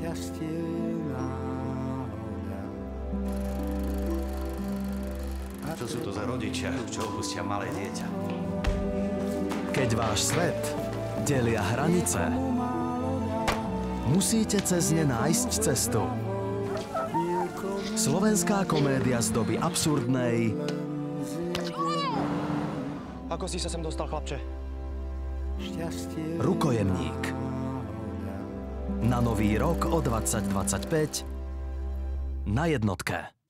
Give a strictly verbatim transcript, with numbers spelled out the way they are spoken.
šťastie náhoda. Čo sú to za rodičia, čo opustia malé dieťa? Keď váš svet delia hranice, musíte cez ne nájsť cestu. Slovenská komédia z doby absurdnej. Ako si sa sem dostal, chlapče? Rukojemník. Na nový rok o dvadsať dvadsaťpäť na jednotke.